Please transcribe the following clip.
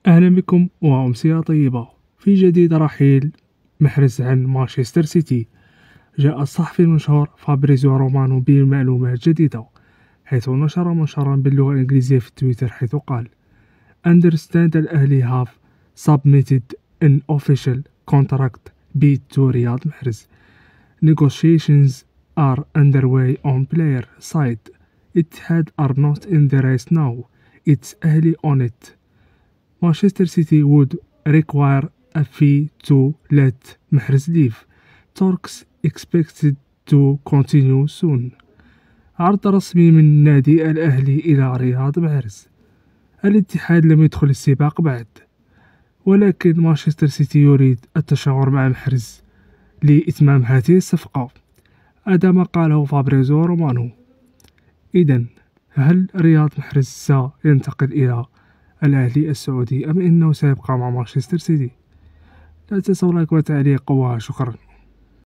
أهلا بكم وأمسية طيبة. في جديد رحيل محرز عن مانشستر سيتي. جاء الصحفي المشهور فابريزيو رومانو بمعلومات جديدة، حيث نشر منشورا باللغة الإنجليزية في تويتر، حيث قال: Understand الأهلي have submitted an official contract bid to رياض محرز. Negotiations are underway on player side. Etihad are not in the race now. It's Ahli on it. Manchester City would require a fee to let Mahrez leave. Talks expected to continue soon. عرض رسمي من نادي الأهلي إلى رياض محرز. الاتحاد لم يدخل السباق بعد، ولكن مانشستر سيتي يريد التشاور مع محرز لإتمام هذه الصفقة. هذا ما قاله فابريزو رومانو. إذن هل رياض محرز سينتقل إلى الأهلي السعودي أم إنه سيبقى مع مانشستر سيتي؟ لا تنسوا لايك وتعليق وشكرا.